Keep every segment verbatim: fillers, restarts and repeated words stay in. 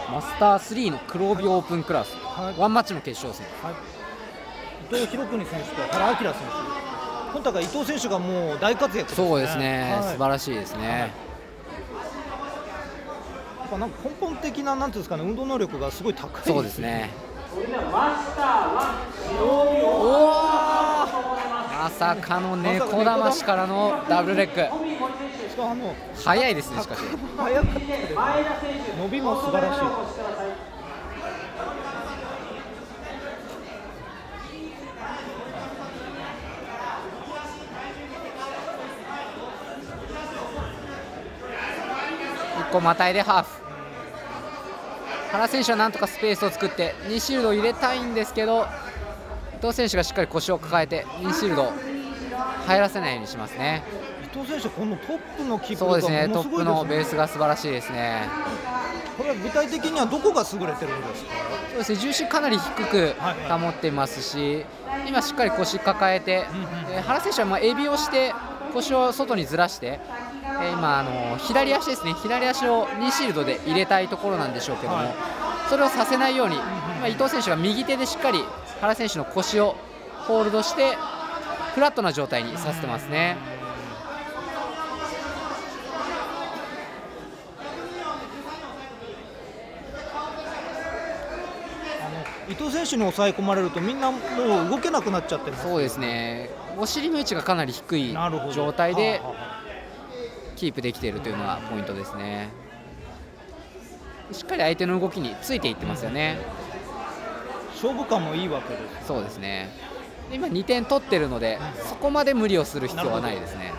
マスタースリーの黒帯オープンクラス、はい、ワンマッチの決勝戦、 はい、伊藤博文選手と原明選手、今大会伊藤選手がもう大活躍ですね。 そうですね、 はい、 素晴らしいですね。はい、やっぱなんか根本的ななんていうんですかね、運動能力がすごい高いですね。 そうですね。まさかの猫だましからのダブルレッグ。速いですね、しかし。 速かったです。伸びも素晴らしい。 いっこまたいでハーフ。原選手はなんとかスペースを作ってにシールドを入れたいんですけど、伊藤選手がしっかり腰を抱えてにシールドを入らせないようにしますね。 伊藤選手、このトップのキープそうですね、トップのベースが素晴らしいですね。 これは具体的にはどこが優れてるんですか？ そうですね、重心かなり低く保っていますし、今しっかり腰抱えて、えー、原選手はまあエビをして腰を外にずらして、えー、今あの左足ですね、左足をにシールドで入れたいところなんでしょうけども、はい、それをさせないように、まあ、伊藤選手が右手でしっかり原選手の腰をホールドしてフラットな状態にさせてますね。 伊藤選手に抑え込まれるとみんなもう動けなくなっちゃってます。 そうですね、お尻の位置がかなり低い状態でキープできているというのがポイントですね。しっかり相手の動きについていってますよね。 勝負感もいいわけです。 そうですね、今にてん取ってるのでそこまで無理をする必要はないですね。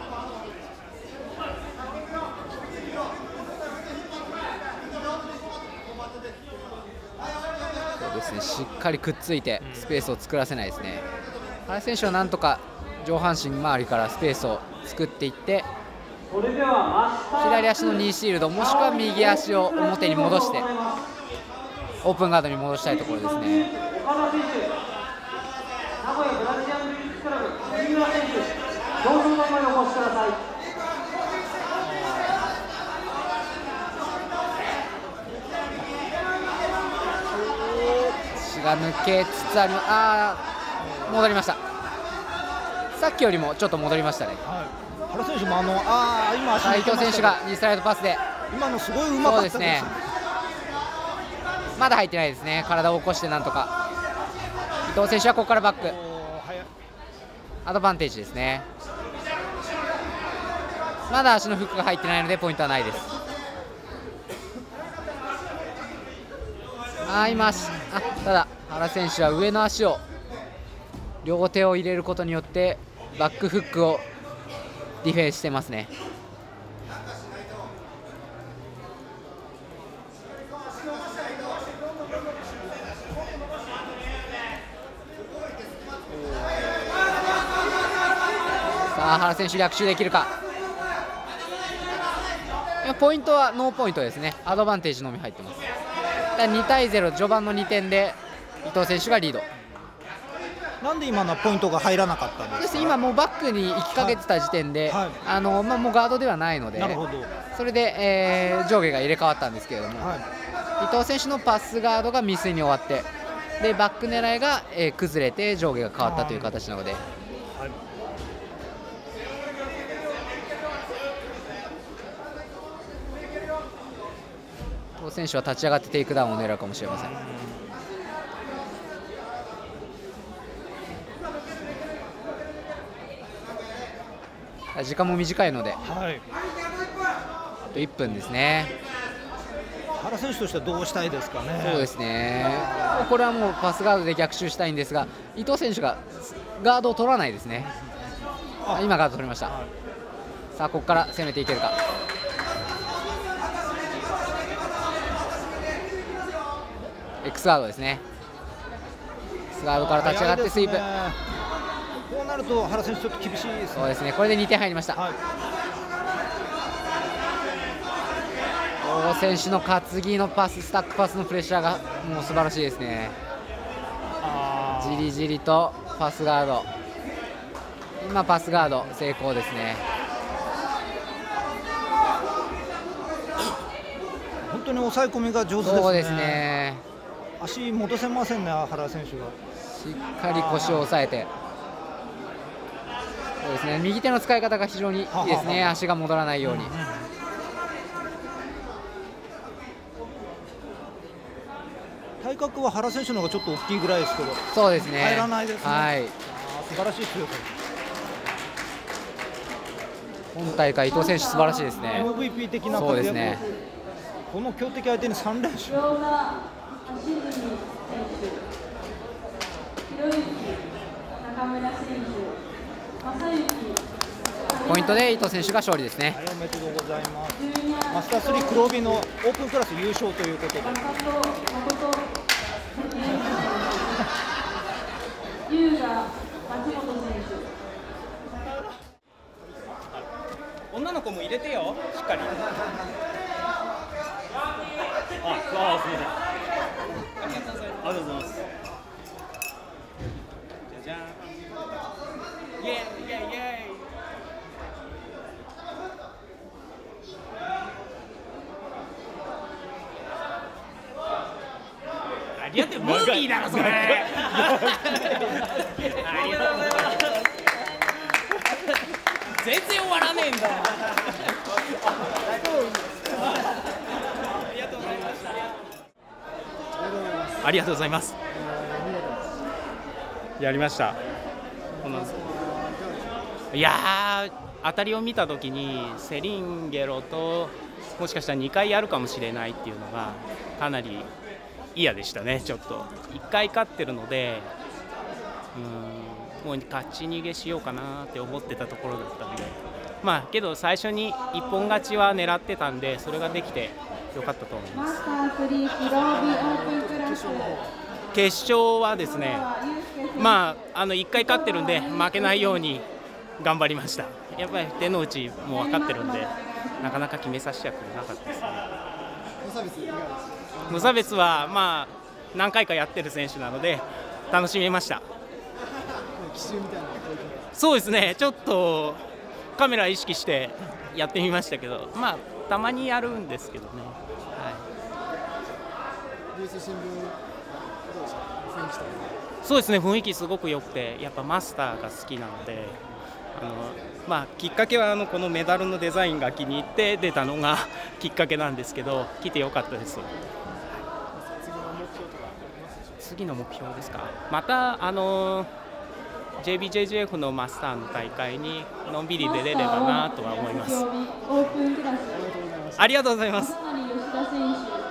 しっかりくっついてスペースを作らせないですね。原選手はなんとか上半身周りからスペースを作っていって左足のにシールドもしくは右足を表に戻してオープンガードに戻したいところですね。が抜けつつあります。あー、戻りました。さっきよりもちょっと戻りましたね。 はい、原選手もあのあー今足伊藤選手がにストライドパスで今のすごいうまかったですね。 まだ入ってないですね。体を起こしてなんとか伊藤選手はここからバックアドバンテージですね。まだ足のフックが入ってないのでポイントはないです。あ今あただ原選手は上の足を両手を入れることによってバックフックをディフェンスしてますね。さあ原選手逆襲できるか。ポイントはノーポイントですね。アドバンテージのみ入ってます。にたいゼロ、序盤のにてんで伊藤選手がリード。 なんで今のポイントが入らなかったんですか？ 今もうバックに行きかけてた時点で、はいはい、あのまあ、もうガードではないので、それで、えー、上下が入れ替わったんですけれども、はい、伊藤選手のパスガードが未遂に終わってでバック狙いが、えー、崩れて上下が変わったという形なので、はい、伊藤選手は立ち上がってテイクダウンを狙うかもしれません。時間も短いので、はい、あといっぷんですね。 原選手としてはどうしたいですかね。 そうですね、これはもうパスガードで逆襲したいんですが伊藤選手がガードを取らないですね。今ガード取りました、はい、さあここから攻めていけるか。X ガードですね。 X ガードから立ち上がってスイープ。 こうなると原選手ちょっと厳しいですね。 そうですね、これでにてん入りました。はい、王選手の担ぎのパス、スタックパスのプレッシャーがもう素晴らしいですね。じりじりとパスガード、今パスガード成功ですね。 本当当に抑え込みが上手ですね。 そうですね。 足戻せませんね、原選手が。 しっかり腰を押さえて。そうですね。右手の使い方が非常にいいですね。足が戻らないように。うんうん、 体格は原選手の方がちょっと大きいぐらいですけど。 そうですね。 入らないですね。 はい。 素晴らしい強さ。 今大会伊藤選手素晴らしいですね。 エムブイピー 的な活躍。そうですね。この強敵相手にさん連勝。 ポイントで伊藤選手が勝利ですね。 はい、おめでとうございます。マスタースリー黒帯のオープンクラス優勝ということで。優雅松本選手。 女の子も入れてよ、しっかり。あ、あ、すみません。ありがとうございます。ありがとうございます。じゃじゃん。イエーイイエーイイエーイ。ありがとう、ムービーだろそれ。ありがとうございます。全然終わらねえんだ。ありがとうございます。やりました。いやー、当たりを見たときにセリンゲロともしかしたらにかいやるかもしれないっていうのがかなり嫌でしたね。ちょっといっかい勝ってるので、うーん、もう勝ち逃げしようかなって思ってたところだったんで、まあけど最初に一本勝ちは狙ってたんで、それができてよかったと思います。決勝はですね、まああのいっかい勝ってるんで負けないように頑張りました。やっぱり手の内も分かってるんで、なかなか決めさせちゃくれなかったですね。無差別はまあ何回かやってる選手なので楽しめました。そうですね、ちょっとカメラ意識してやってみましたけど、まあたまにやるんですけどね。はい、そうですね、雰囲気すごく良くて、やっぱマスターが好きなので、あのまあ、きっかけはあのこのメダルのデザインが気に入って出たのがきっかけなんですけど、来てよかったです。次の目標ですか。またあの ジェイビージェイジェイエフ のマスターの大会にのんびり出れればなとは思います。ありがとうございます。